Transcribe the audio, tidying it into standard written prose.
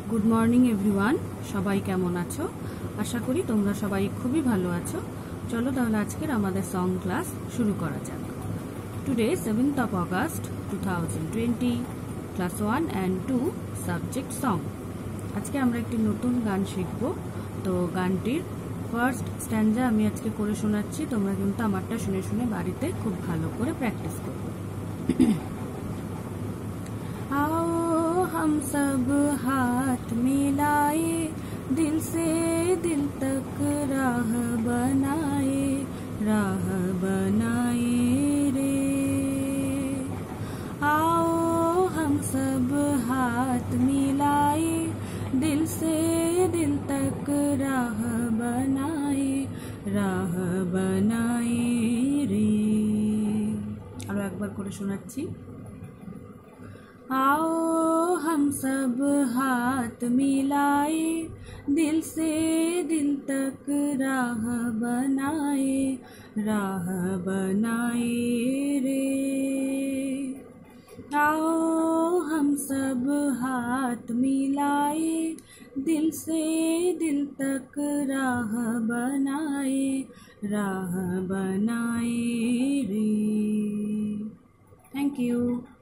Good morning everyone सबाई केमन आछो आशा करी तोमरा सबाई खूबी भालो आछो। चलो ताहले आजकेर आमादेर सॉन्ग क्लास शुरू करा जाक। Today 7th of August 2020 class 1 and 2 subject song. आज के आमरा एकटी नतून गान शिखबो। तो गानटिर फार्स्ट स्टैंजा आमी आजके करे शोनाच्छि, तोमरा किन्तु आमारटा शुने शुने बाड़ीते खूब भालो करे प्रैक्टिस करबे। आओ हम सब हाथ मिलाए, दिल से दिल तक राह बनाए रे। आओ हम सब हाथ मिलाए, दिल से दिल तक राह बनाए रे। आरो एकबार करे शोनाच्छि। आओ हम सब हाथ मिलाए, दिल से दिल तक राह बनाए रे। आओ हम सब हाथ मिलाए, दिल से दिल तक राह बनाए रे। Thank you.